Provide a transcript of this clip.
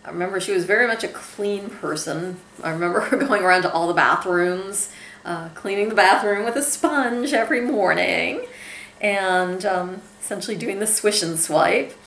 I remember she was very much a clean person. I remember her going around to all the bathrooms, cleaning the bathroom with a sponge every morning, and essentially doing the swish and swipe.